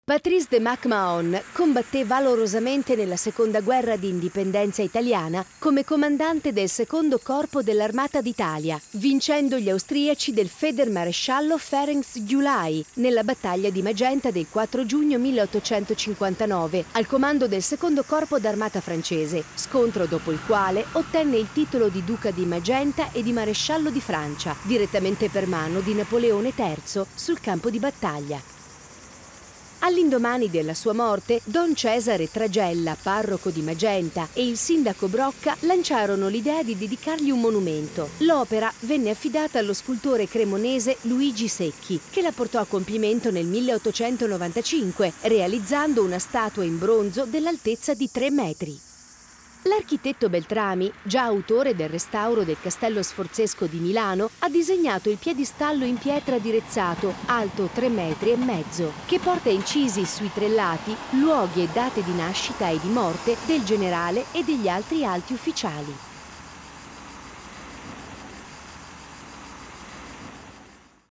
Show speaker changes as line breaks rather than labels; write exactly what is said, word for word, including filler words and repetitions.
Patrice de MacMahon combatté valorosamente nella seconda guerra di indipendenza italiana come comandante del secondo corpo dell'Armata d'Italia, vincendo gli austriaci del Feldmaresciallo Ferenc Gyulai nella battaglia di Magenta del quattro giugno milleottocentocinquantanove al comando del secondo corpo d'armata francese, scontro dopo il quale ottenne il titolo di Duca di Magenta e di Maresciallo di Francia, direttamente per mano di Napoleone terzo sul campo di battaglia. All'indomani della sua morte, Don Cesare Tragella, parroco di Magenta, e il sindaco Brocca lanciarono l'idea di dedicargli un monumento. L'opera venne affidata allo scultore cremonese Luigi Secchi, che la portò a compimento nel milleottocentonovantacinque, realizzando una statua in bronzo dell'altezza di tre metri. L'architetto Beltrami, già autore del restauro del Castello Sforzesco di Milano, ha disegnato il piedistallo in pietra di Rezzato, alto tre metri e mezzo, che porta incisi sui tre lati luoghi e date di nascita e di morte del generale e degli altri alti ufficiali.